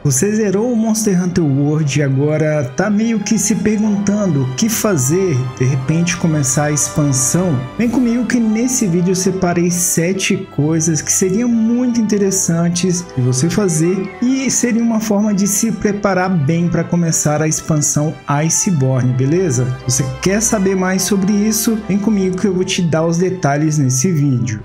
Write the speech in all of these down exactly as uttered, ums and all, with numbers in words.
Você zerou o Monster Hunter World e agora tá meio que se perguntando o que fazer, de repente começar a expansão? Vem comigo que nesse vídeo eu separei sete coisas que seriam muito interessantes de você fazer e seria uma forma de se preparar bem para começar a expansão Iceborne, beleza? Se você quer saber mais sobre isso, vem comigo que eu vou te dar os detalhes nesse vídeo.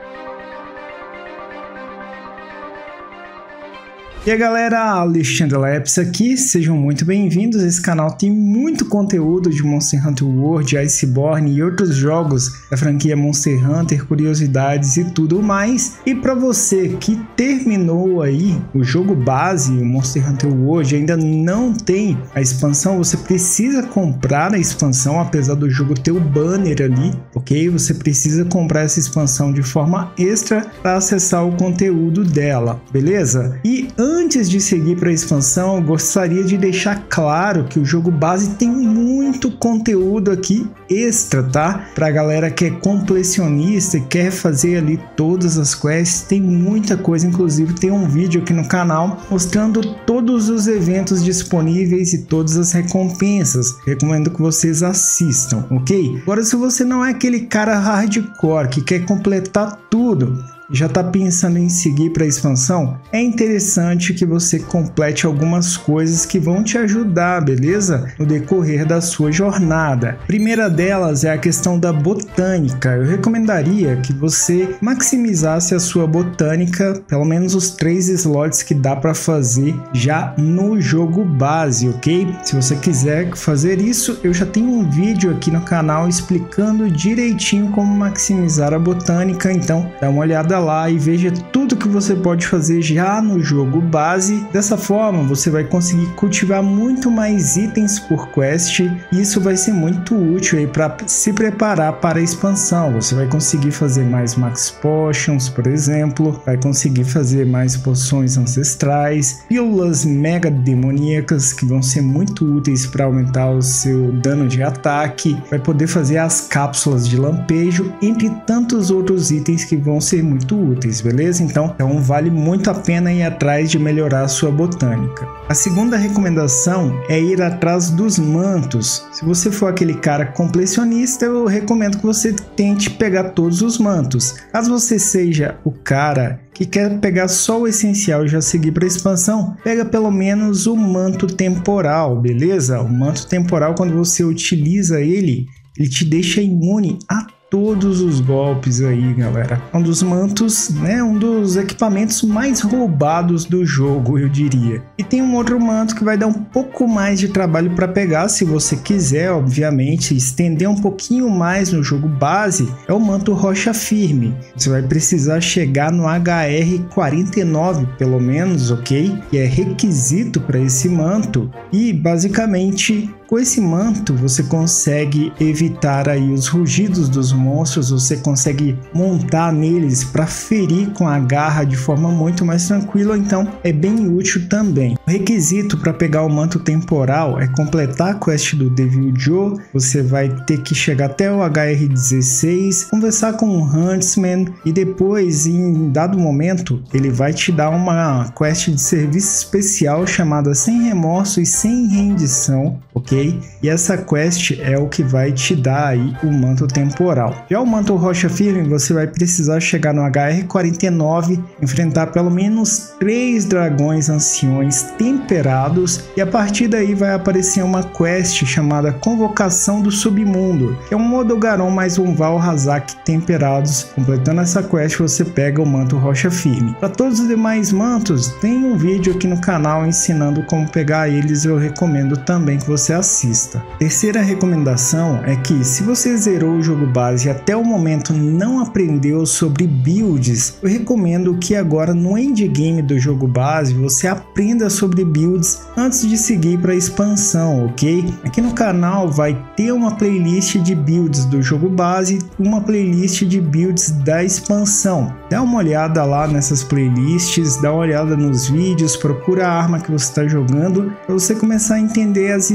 E aí galera, Alexandre Lepes aqui, sejam muito bem-vindos. Esse canal tem muito conteúdo de Monster Hunter World, Iceborne e outros jogos da franquia Monster Hunter, curiosidades e tudo mais. E para você que terminou aí o jogo base, o Monster Hunter World, ainda não tem a expansão, você precisa comprar a expansão, apesar do jogo ter o banner ali, ok? Você precisa comprar essa expansão de forma extra para acessar o conteúdo dela, beleza? E antes de seguir para a expansão, eu gostaria de deixar claro que o jogo base tem muito conteúdo aqui extra, tá? Pra galera que é completionista e quer fazer ali todas as quests, tem muita coisa, inclusive tem um vídeo aqui no canal mostrando todos os eventos disponíveis e todas as recompensas. Recomendo que vocês assistam, ok? Agora, se você não é aquele cara hardcore que quer completar tudo, já está pensando em seguir para a expansão, é interessante que você complete algumas coisas que vão te ajudar, beleza? No decorrer da sua jornada. A primeira delas é a questão da botânica. Eu recomendaria que você maximizasse a sua botânica, pelo menos os três slots que dá para fazer já no jogo base, ok? Se você quiser fazer isso, eu já tenho um vídeo aqui no canal explicando direitinho como maximizar a botânica, então dá uma olhada lá e veja tudo que você pode fazer já no jogo base. Dessa forma você vai conseguir cultivar muito mais itens por quest e isso vai ser muito útil aí para se preparar para a expansão. Você vai conseguir fazer mais max potions, por exemplo, vai conseguir fazer mais poções ancestrais, pílulas mega demoníacas que vão ser muito úteis para aumentar o seu dano de ataque, vai poder fazer as cápsulas de lampejo, entre tantos outros itens que vão ser muito úteis, beleza? Então, então vale muito a pena ir atrás de melhorar a sua botânica. A segunda recomendação é ir atrás dos mantos. Se você for aquele cara completionista, eu recomendo que você tente pegar todos os mantos. Caso você seja o cara que quer pegar só o essencial e já seguir para a expansão, pega pelo menos o manto temporal, beleza? O manto temporal, quando você utiliza ele, ele te deixa imune a todos os golpes aí, galera. Um dos mantos, né, um dos equipamentos mais roubados do jogo, eu diria. E tem um outro manto que vai dar um pouco mais de trabalho para pegar, se você quiser, obviamente, estender um pouquinho mais no jogo base, é o manto rocha firme. Você vai precisar chegar no H R quarenta e nove, pelo menos, ok? Que é requisito para esse manto. E, basicamente, com esse manto você consegue evitar aí os rugidos dos monstros, você consegue montar neles para ferir com a garra de forma muito mais tranquila, então é bem útil também. O requisito para pegar o manto temporal é completar a quest do Devil Joe. Você vai ter que chegar até o H R dezesseis, conversar com o Huntsman e depois, em dado momento, ele vai te dar uma quest de serviço especial chamada Sem Remorso e Sem Rendição, ok? E essa quest é o que vai te dar aí o manto temporal. Já o manto rocha firme, você vai precisar chegar no H R quarenta e nove, enfrentar pelo menos três dragões anciões temperados e a partir daí vai aparecer uma quest chamada Convocação do Submundo, que é um Modogaron mais um Valhazak temperados. Completando essa quest você pega o manto rocha firme. Para todos os demais mantos, tem um vídeo aqui no canal ensinando como pegar eles, eu recomendo também que você assista. Assista. Terceira recomendação é que se você zerou o jogo base e até o momento não aprendeu sobre builds, eu recomendo que agora no endgame do jogo base você aprenda sobre builds antes de seguir para a expansão, ok? Aqui no canal vai ter uma playlist de builds do jogo base, uma playlist de builds da expansão. Dá uma olhada lá nessas playlists, dá uma olhada nos vídeos, procura a arma que você está jogando para você começar a entender as skills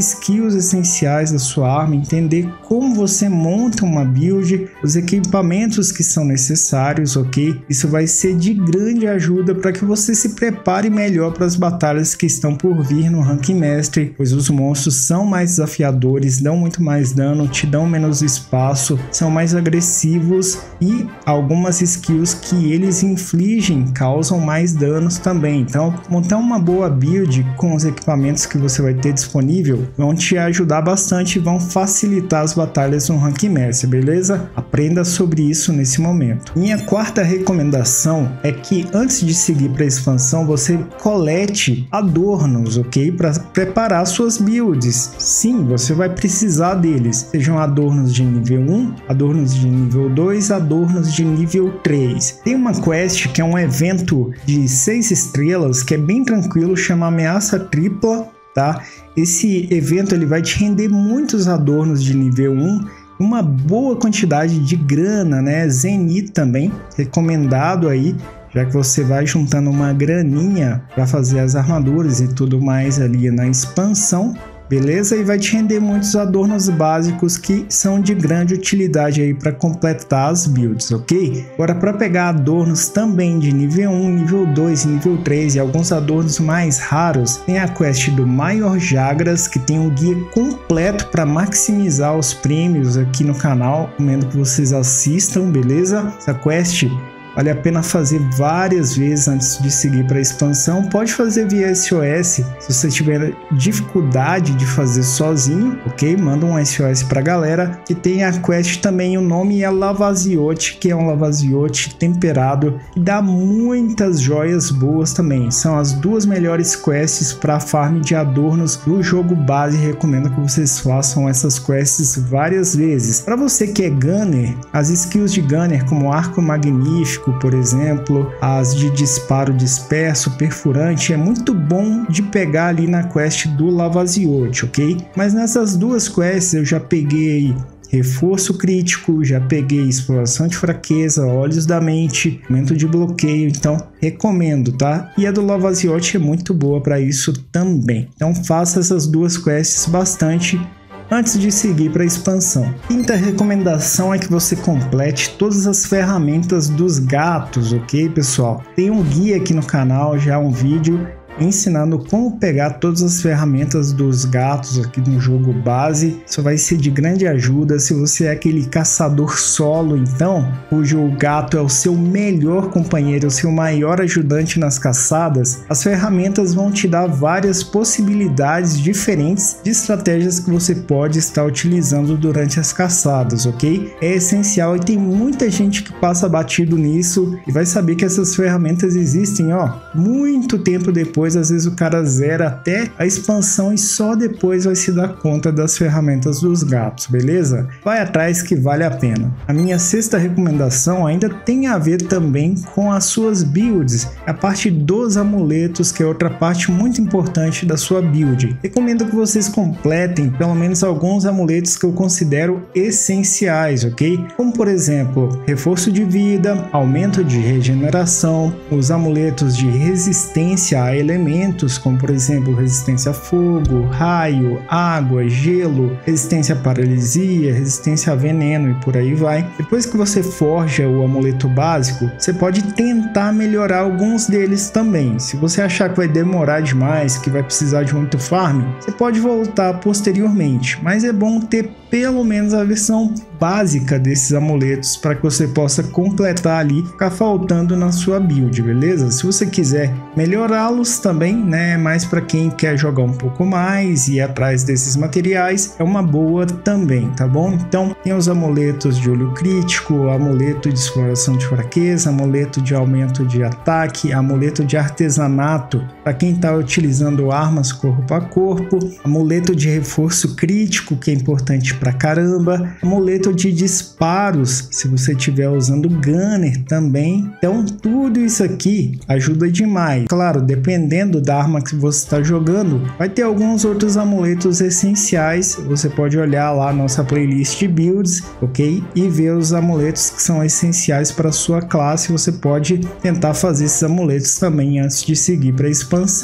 skills essenciais da sua arma, entender como você monta uma build, os equipamentos que são necessários, ok? Isso vai ser de grande ajuda para que você se prepare melhor para as batalhas que estão por vir no Ranking Master, pois os monstros são mais desafiadores, dão muito mais dano, te dão menos espaço, são mais agressivos e algumas skills que eles infligem causam mais danos também. Então, montar uma boa build com os equipamentos que você vai ter disponível vão te ajudar bastante e vão facilitar as batalhas no Ranking Master, beleza? Aprenda sobre isso nesse momento. Minha quarta recomendação é que antes de seguir para a expansão, você colete adornos, ok? Para preparar suas builds. Sim, você vai precisar deles. Sejam adornos de nível um, adornos de nível dois, adornos de nível três. Tem uma quest que é um evento de seis estrelas que é bem tranquilo, chama Ameaça Tripla, tá? Esse evento ele vai te render muitos adornos de nível um, uma boa quantidade de grana, né? Zenith também, recomendado aí, já que você vai juntando uma graninha para fazer as armaduras e tudo mais ali na expansão. Beleza? E vai te render muitos adornos básicos que são de grande utilidade aí para completar as builds, ok? Agora, para pegar adornos também de nível um, nível dois, nível três e alguns adornos mais raros, tem a quest do Maior Jagras, que tem um guia completo para maximizar os prêmios aqui no canal. Recomendo que vocês assistam, beleza? Essa quest vale a pena fazer várias vezes antes de seguir para a expansão. Pode fazer via S O S se você tiver dificuldade de fazer sozinho, ok? Manda um S O S para a galera. Que tem a quest também, o nome é Lavaziote, que é um lavaziote temperado e dá muitas joias boas também. São as duas melhores quests para farm de adornos do jogo base. Recomendo que vocês façam essas quests várias vezes. Para você que é gunner, as skills de gunner como arco magnífico, por exemplo, as de disparo disperso, perfurante, é muito bom de pegar ali na quest do Lavaziote, ok? Mas nessas duas quests eu já peguei reforço crítico, já peguei exploração de fraqueza, olhos da mente, aumento de bloqueio, então recomendo, tá? E a do Lavaziote é muito boa para isso também. Então faça essas duas quests bastante antes de seguir para a expansão. Quinta recomendação é que você complete todas as ferramentas dos gatos, ok, pessoal? Tem um guia aqui no canal, já um vídeo ensinando como pegar todas as ferramentas dos gatos aqui no jogo base. Isso vai ser de grande ajuda se você é aquele caçador solo, então, cujo gato é o seu melhor companheiro, o seu maior ajudante nas caçadas. As ferramentas vão te dar várias possibilidades diferentes de estratégias que você pode estar utilizando durante as caçadas, ok? É essencial e tem muita gente que passa batido nisso e vai saber que essas ferramentas existem, ó, muito tempo depois. Às vezes o cara zera até a expansão e só depois vai se dar conta das ferramentas dos gatos, beleza? Vai atrás que vale a pena. A minha sexta recomendação ainda tem a ver também com as suas builds, a parte dos amuletos, que é outra parte muito importante da sua build. Recomendo que vocês completem pelo menos alguns amuletos que eu considero essenciais, ok? Como por exemplo, reforço de vida, aumento de regeneração, os amuletos de resistência a elementos elementos, como por exemplo resistência a fogo, raio, água, gelo, resistência a paralisia, resistência a veneno e por aí vai. Depois que você forja o amuleto básico, você pode tentar melhorar alguns deles também. Se você achar que vai demorar demais, que vai precisar de muito farm, você pode voltar posteriormente, mas é bom ter pelo menos a versão básica desses amuletos para que você possa completar ali, ficar faltando na sua build, beleza? Se você quiser melhorá-los também, né, mais para quem quer jogar um pouco mais e ir atrás desses materiais, é uma boa também, tá bom? Então tem os amuletos de olho crítico, amuleto de exploração de fraqueza, amuleto de aumento de ataque, amuleto de artesanato para quem está utilizando armas corpo a corpo, amuleto de reforço crítico, que é importante pra caramba, amuleto de disparos se você estiver usando gunner também. Então tudo isso aqui ajuda demais. Claro, dependendo da arma que você está jogando, vai ter alguns outros amuletos essenciais. Você pode olhar lá a nossa playlist de builds, ok? E ver os amuletos que são essenciais para sua classe. Você pode tentar fazer esses amuletos também antes de seguir para a expansão.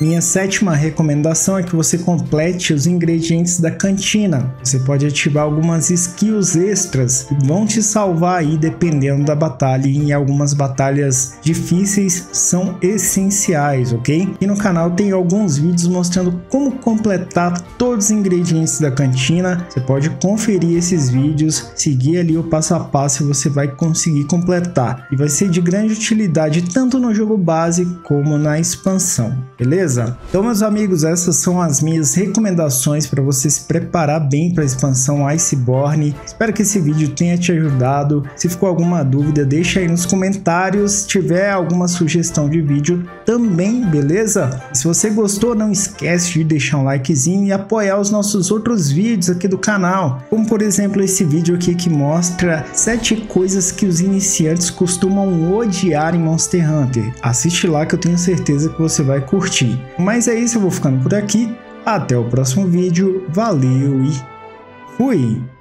Minha sétima recomendação é que você complete os ingredientes da cantina. Você pode ativar algumas skills extras que vão te salvar aí dependendo da batalha, e em algumas batalhas difíceis são essenciais, ok? E no canal tem alguns vídeos mostrando como completar todos os ingredientes da cantina. Você pode conferir esses vídeos, seguir ali o passo a passo e você vai conseguir completar. E vai ser de grande utilidade tanto no jogo base como na expansão, beleza? Então, meus amigos, essas são as minhas recomendações para você se preparar bem para a expansão Iceborne. Espero que esse vídeo tenha te ajudado. Se ficou alguma dúvida, deixa aí nos comentários. Se tiver alguma sugestão de vídeo também, beleza? E se você gostou, não esquece de deixar um likezinho e apoiar os nossos outros vídeos aqui do canal, como por exemplo esse vídeo aqui que mostra sete coisas que os iniciantes costumam odiar em Monster Hunter. Assiste lá que eu tenho certeza que você vai curtir. Mas é isso, eu vou ficando por aqui. Até o próximo vídeo. Valeu e fui!